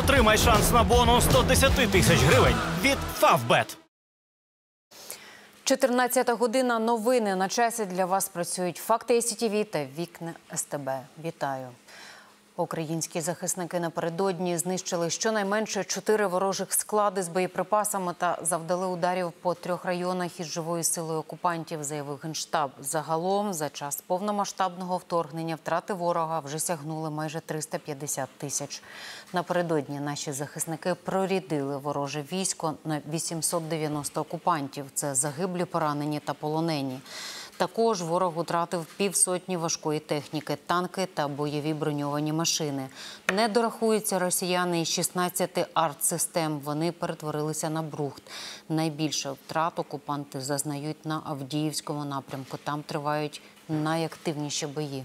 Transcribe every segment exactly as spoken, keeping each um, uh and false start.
Отримай шанс на бонус до десяти тисяч гривень від Фавбет. чотирнадцята година. Новини на часі. Для вас працюють Факти ай сі ті ві та Вікна ес те бе. Вітаю. Українські захисники напередодні знищили щонайменше чотири ворожих склади з боєприпасами та завдали ударів по трьох районах із живою силою окупантів, заявив Генштаб. Загалом, за час повномасштабного вторгнення втрати ворога вже сягнули майже триста п'ятдесят тисяч. Напередодні наші захисники прорядили вороже військо на вісімсот дев'яносто окупантів. Це загиблі, поранені та полонені. Також ворог втратив півсотні важкої техніки, танки та бойові броньовані машини. Не дорахуються росіяни із шістнадцяти артсистем. Вони перетворилися на брухт. Найбільше втрат окупанти зазнають на Авдіївському напрямку. Там тривають найактивніші бої.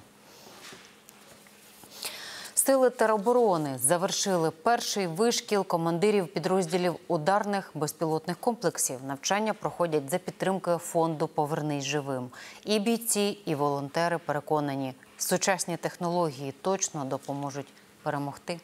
Сили тероборони завершили перший вишкіл командирів підрозділів ударних безпілотних комплексів. Навчання проходять за підтримкою фонду «Повернись живим». І бійці, і волонтери переконані, сучасні технології точно допоможуть перемогти.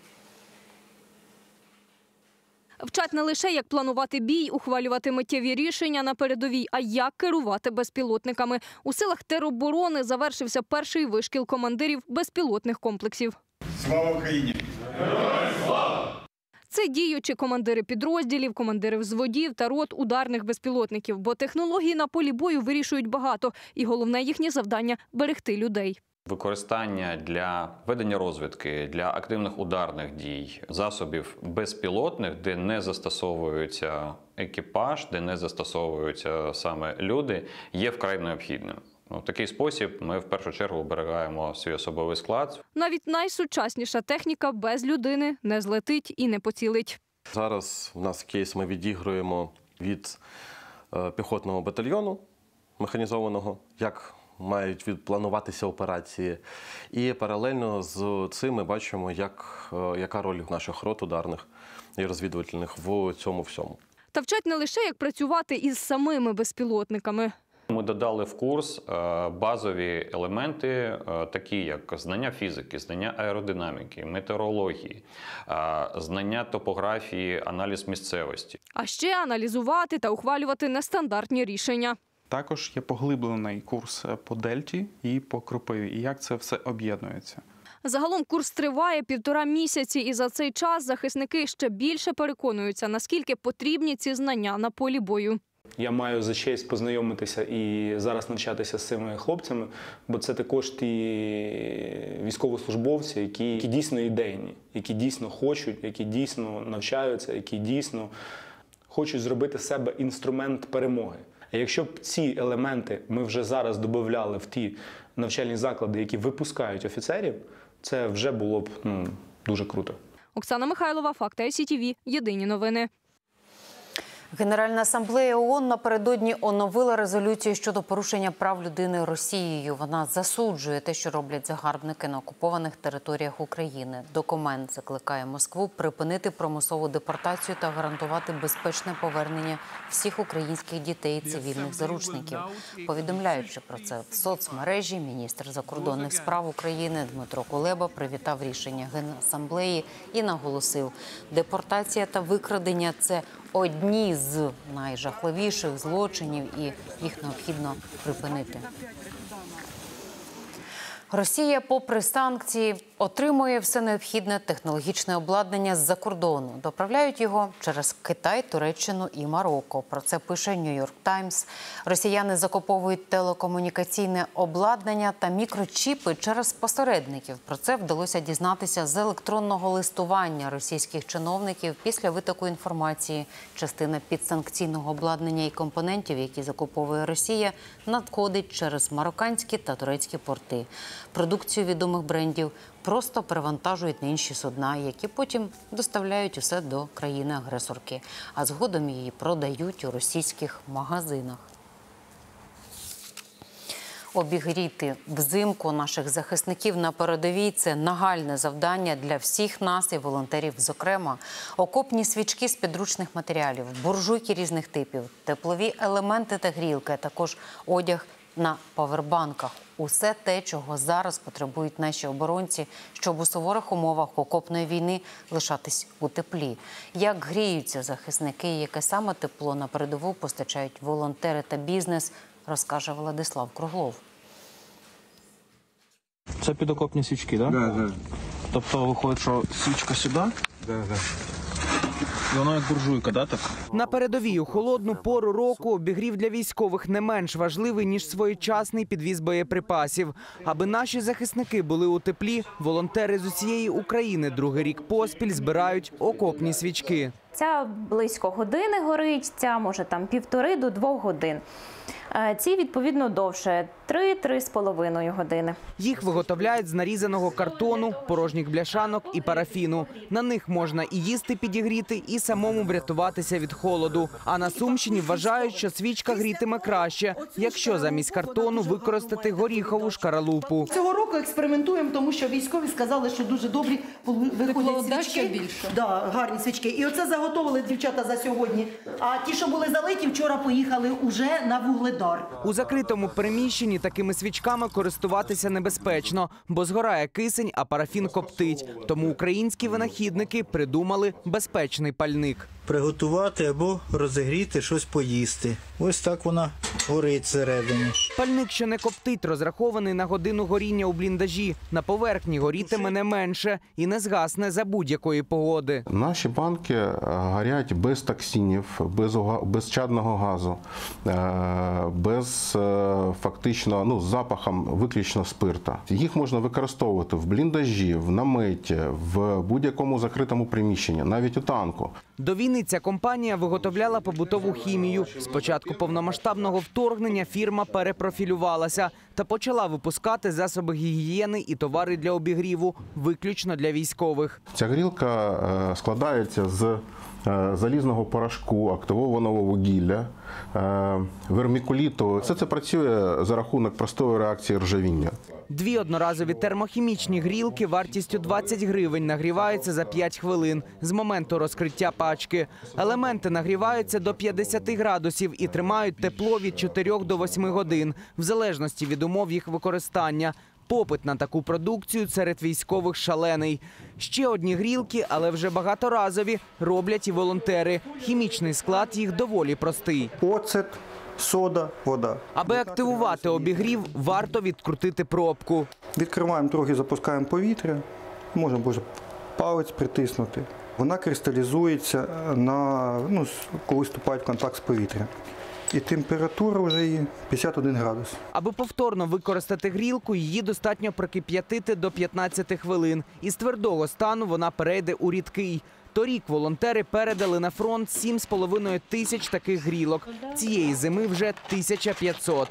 Вчать не лише, як планувати бій, ухвалювати миттєві рішення на передовій, а як керувати безпілотниками. У силах тероборони завершився перший вишкіл командирів безпілотних комплексів. Слава Україні! Героям слава! Це діючі командири підрозділів, командири взводів та рот ударних безпілотників. Бо технології на полі бою вирішують багато. І головне їхнє завдання – берегти людей. Використання для ведення розвідки, для активних ударних дій, засобів безпілотних, де не застосовується екіпаж, де не застосовуються саме люди, є вкрай необхідним. В такий спосіб ми в першу чергу оберігаємо свій особовий склад. Навіть найсучасніша техніка без людини не злетить і не поцілить. Зараз у нас кейс ми відігруємо від піхотного батальйону механізованого, як мають відплануватися операції. І паралельно з цим ми бачимо, як, яка роль наших рот ударних і розвідувальних в цьому всьому. Та вчать не лише, як працювати із самими безпілотниками. Ми додали в курс базові елементи, такі як знання фізики, знання аеродинаміки, метеорології, знання топографії, аналіз місцевості. А ще аналізувати та ухвалювати нестандартні рішення. Також є поглиблений курс по Дельті і по Кропиві, і як це все об'єднується. Загалом курс триває півтора місяці, і за цей час захисники ще більше переконуються, наскільки потрібні ці знання на полі бою. Я маю за честь познайомитися і зараз навчатися з цими хлопцями, бо це також ті військовослужбовці, які, які дійсно ідейні, які дійсно хочуть, які дійсно навчаються, які дійсно хочуть зробити з себе інструмент перемоги. А якщо б ці елементи ми вже зараз додавали в ті навчальні заклади, які випускають офіцерів, це вже було б ну, дуже круто. Оксана Михайлова, Факти ай сі ті ві, Єдині новини. Генеральна асамблея ООН напередодні оновила резолюцію щодо порушення прав людини Росією. Вона засуджує те, що роблять загарбники на окупованих територіях України. Документ закликає Москву припинити примусову депортацію та гарантувати безпечне повернення всіх українських дітей і цивільних заручників. Повідомляючи про це в соцмережі, міністр закордонних справ України Дмитро Кулеба привітав рішення Генасамблеї і наголосив, депортація та викрадення – це одні з найжахливіших злочинів, і їх необхідно припинити. Росія, попри санкції, отримує все необхідне технологічне обладнання з-за кордону. Доправляють його через Китай, Туреччину і Марокко. Про це пише Нью-Йорк Таймс. Росіяни закуповують телекомунікаційне обладнання та мікрочіпи через посередників. Про це вдалося дізнатися з електронного листування російських чиновників після витоку інформації. Частина підсанкційного обладнання і компонентів, які закуповує Росія, надходить через марокканські та турецькі порти. Продукцію відомих брендів просто перевантажують на інші судна, які потім доставляють усе до країни-агресорки, а згодом її продають у російських магазинах. Обігріти взимку наших захисників на передовій – це нагальне завдання для всіх нас і волонтерів зокрема. Окопні свічки з підручних матеріалів, буржуйки різних типів, теплові елементи та грілки, а також одяг на павербанках. Усе те, чого зараз потребують наші оборонці, щоб у суворих умовах окопної війни лишатись у теплі. Як гріються захисники, яке саме тепло на передову постачають волонтери та бізнес, розкаже Владислав Круглов. Це підокопні свічки, так? Да, да. Тобто виходить, що свічка сюди? Да, да. І воно як буржуйка, да, так? На передовій у холодну пору року обігрів для військових не менш важливий, ніж своєчасний підвіз боєприпасів. Аби наші захисники були у теплі, волонтери з усієї України другий рік поспіль збирають окопні свічки. Ця близько години горить, ця може там півтори до двох годин. Ці, відповідно, довше – три-три з половиною години. Їх виготовляють з нарізаного картону, порожніх бляшанок і парафіну. На них можна і їсти підігріти, і самому врятуватися від холоду. А на Сумщині вважають, що свічка грітиме краще, якщо замість картону використати горіхову шкаралупу. Цього року експериментуємо, тому що військові сказали, що дуже добрі виходять свічки. Більше. Да, гарні свічки. І оце заготовили дівчата за сьогодні. А ті, що були залиті, вчора поїхали уже на Вугледар. У закритому приміщенні такими свічками користуватися небезпечно, бо згорає кисень, а парафін коптить. Тому українські винахідники придумали безпечний пальник. Приготувати або розігріти щось поїсти. Ось так вона горить всередині. Пальник, що не коптить, розрахований на годину горіння у бліндажі. На поверхні горітиме не менше і не згасне за будь-якої погоди. Наші банки горять без токсинів, без, без чадного газу, без фактично, ну, з запахом виключно спирта. Їх можна використовувати в бліндажі, в наметі, в будь-якому закритому приміщенні, навіть у танку. До війни ця компанія виготовляла побутову хімію. З початку повномасштабного вторгнення фірма перепрофілювалася та почала випускати засоби гігієни і товари для обігріву, виключно для військових. Ця грілка складається з залізного порошку, активованого вугілля, вермікуліту. Все це працює за рахунок простої реакції ржавіння. Дві одноразові термохімічні грілки вартістю двадцять гривень нагріваються за п'ять хвилин з моменту розкриття пачки. Елементи нагріваються до п'ятдесяти градусів і тримають тепло від чотирьох до восьми годин, в залежності від умов їх використання. Попит на таку продукцію серед військових шалений. Ще одні грілки, але вже багаторазові, роблять і волонтери. Хімічний склад їх доволі простий. Оцет, сода, вода. Аби активувати обігрів, варто відкрутити пробку. Відкриваємо трохи, запускаємо повітря, можна може, палець притиснути. Вона кристалізується, на, ну, коли вступає в контакт з повітрям. І температура вже її п'ятдесят один градус. Аби повторно використати грілку, її достатньо прокип'ятити до п'ятнадцяти хвилин. Із твердого стану вона перейде у рідкий. Торік волонтери передали на фронт сім з половиною тисяч таких грілок. Цієї зими вже тисяча п'ятсот.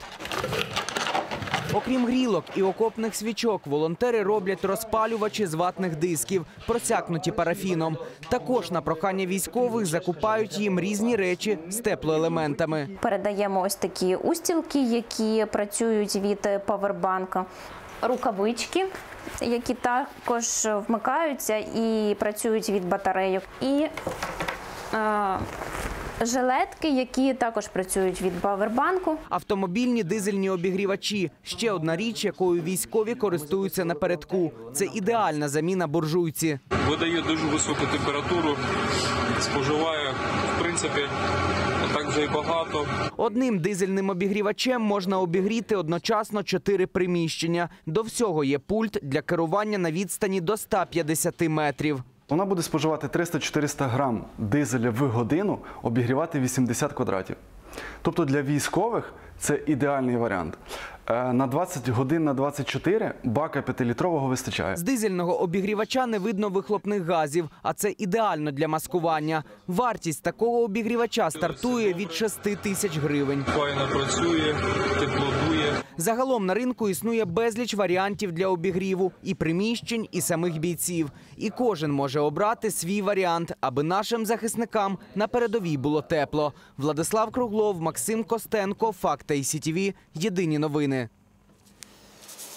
Окрім грілок і окопних свічок, волонтери роблять розпалювачі з ватних дисків, просякнуті парафіном. Також на прохання військових закупають їм різні речі з теплоелементами. Передаємо ось такі устілки, які працюють від павербанка, рукавички, які також вмикаються і працюють від батарейок, і е жилетки, які також працюють від павербанку. Автомобільні дизельні обігрівачі – ще одна річ, якою військові користуються напередку. Це ідеальна заміна буржуйці. Видає дуже високу температуру, споживає, в принципі, не так вже й багато. Одним дизельним обігрівачем можна обігріти одночасно чотири приміщення. До всього є пульт для керування на відстані до ста п'ятдесяти метрів. Вона буде споживати триста-чотириста грам дизеля в годину, обігрівати вісімдесят квадратів. Тобто для військових це ідеальний варіант. На двадцять годин на двадцять чотири бака п'ятилітрового вистачає. З дизельного обігрівача не видно вихлопних газів, а це ідеально для маскування. Вартість такого обігрівача стартує від шести тисяч гривень. Файно працює, тепло дує. Загалом на ринку існує безліч варіантів для обігріву і приміщень, і самих бійців. І кожен може обрати свій варіант, аби нашим захисникам на передовій було тепло. Владислав Круглов, Максим Костенко, Факти ай сі ті ві. Єдині новини.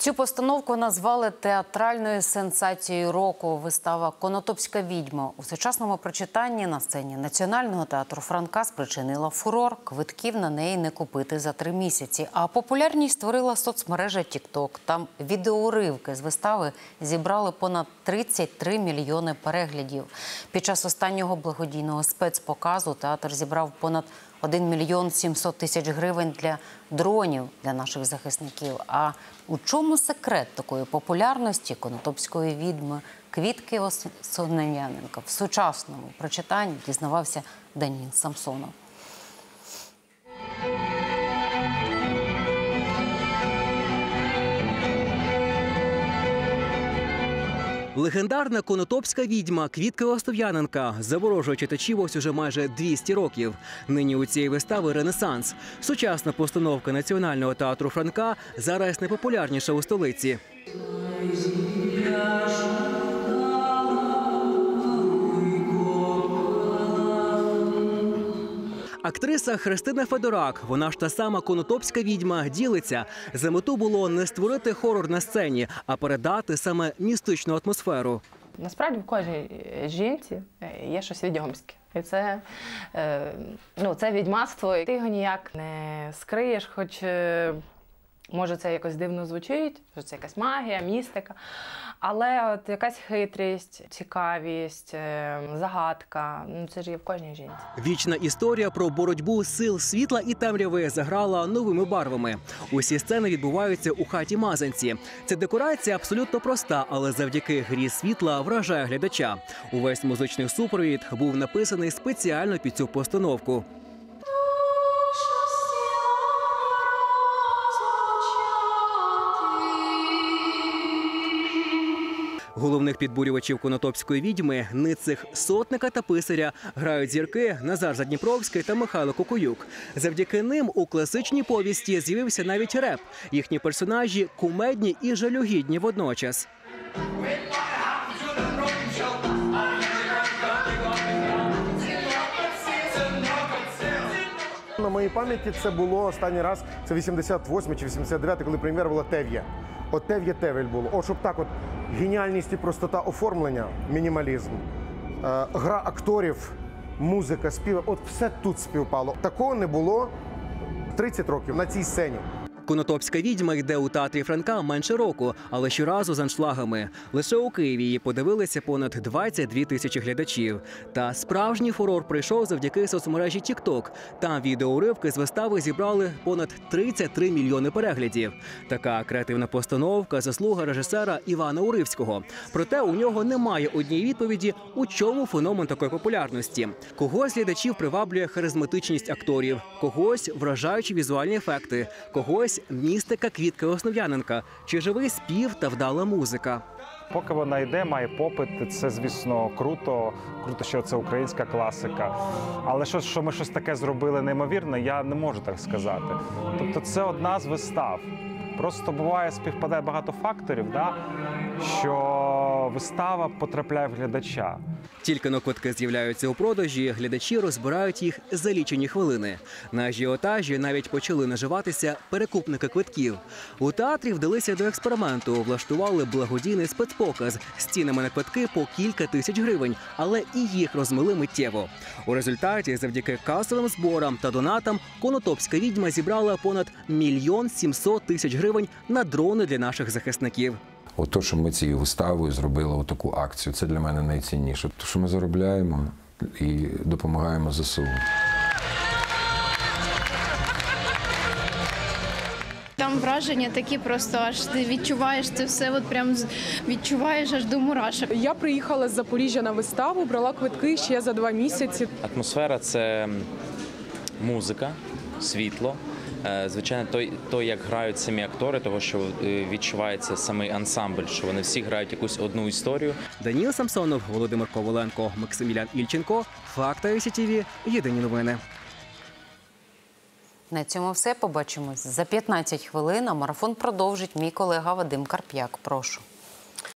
Цю постановку назвали театральною сенсацією року. Вистава «Конотопська відьма» у сучасному прочитанні на сцені Національного театру Франка спричинила фурор. Квитків на неї не купити за три місяці. А популярність створила соцмережа TikTok. Там відеоуривки з вистави зібрали понад тридцять три мільйони переглядів. Під час останнього благодійного спецпоказу театр зібрав понад один мільйон сімсот тисяч гривень для дронів для наших захисників. А у чому секрет такої популярності конотопської відьми Квітки Основ'яненка в сучасному прочитанні дізнавався Даніл Самсонов. Легендарна конотопська відьма Квітки Основ'яненка заворожує читачів ось уже майже двісті років. Нині у цієї вистави ренесанс. Сучасна постановка Національного театру Франка зараз найпопулярніша у столиці. Актриса Христина Федорак, вона ж та сама конотопська відьма, ділиться. За мету було не створити хорор на сцені, а передати саме містичну атмосферу. Насправді в кожній жінці є щось відьомське. І це, ну, це відьмацтво. Ти його ніяк не скриєш, хоч може це якось дивно звучить, що це якась магія, містика. Але от якась хитрість, цікавість, загадка, ну це ж є в кожній жінці. Вічна історія про боротьбу сил світла і темряви заграла новими барвами. Усі сцени відбуваються у хаті Мазанці. Ця декорація абсолютно проста, але завдяки грі світла вражає глядача. Увесь музичний супровід був написаний спеціально під цю постановку. Головних підбурювачів конотопської відьми – Ницих Сотника та Писаря – грають зірки Назар Задніпровський та Михайло Кукуюк. Завдяки ним у класичній повісті з'явився навіть реп. Їхні персонажі – кумедні і жалюгідні водночас. На моїй пам'яті це було останній раз, це вісімдесят восьмий чи вісімдесят дев'ятий, коли прем'єра була «Тев'є». От «Тев'є Тевель» було. От щоб так от геніальність і простота оформлення, мінімалізм, е, гра акторів, музика, спів, от все тут співпало. Такого не було тридцять років на цій сцені. Конотопська відьма йде у театрі Франка менше року, але щоразу з аншлагами. Лише у Києві її подивилися понад двадцять дві тисячі глядачів. Та справжній фурор прийшов завдяки соцмережі TikTok. Там відеоуривки з вистави зібрали понад тридцять три мільйони переглядів. Така креативна постановка – заслуга режисера Івана Уривського. Проте у нього немає однієї відповіді, у чому феномен такої популярності. Когось глядачів приваблює харизматичність акторів, когось – вражаючі візуальні ефекти, когось містика Квітки Основ'яненка, чи живий спів та вдала музика. Поки вона йде, має попит, це, звісно, круто. Круто, що це українська класика. Але що, що ми щось таке зробили неймовірне, я не можу так сказати. Тобто це одна з вистав. Просто буває, співпадає багато факторів, да, що вистава потрапляє в глядача. Тільки но квитки з'являються у продажі, глядачі розбирають їх за лічені хвилини. На ажіотажі навіть почали наживатися перекупники квитків. У театрі вдалися до експерименту, влаштували благодійний спецпоказ з цінами на квитки по кілька тисяч гривень, але і їх розмили миттєво. У результаті, завдяки касовим зборам та донатам, конотопська відьма зібрала понад мільйон сімсот тисяч гривень на дрони для наших захисників. От то, що ми цією виставою зробили таку акцію, це для мене найцінніше. Тому що ми заробляємо і допомагаємо ЗСУ. Там враження такі просто, аж ти відчуваєш це все, от прям відчуваєш аж до мурашок. Я приїхала з Запоріжжя на виставу, брала квитки ще за два місяці. Атмосфера – це музика, світло. Звичайно, той, той, як грають самі актори, того, що відчувається самий ансамбль, що вони всі грають якусь одну історію. Даніл Самсонов, Володимир Коваленко, Максимілян Ільченко. Факти ай сі ті ві. Єдині новини. На цьому все. Побачимось за п'ятнадцять хвилин, а марафон продовжить мій колега Вадим Карп'як. Прошу.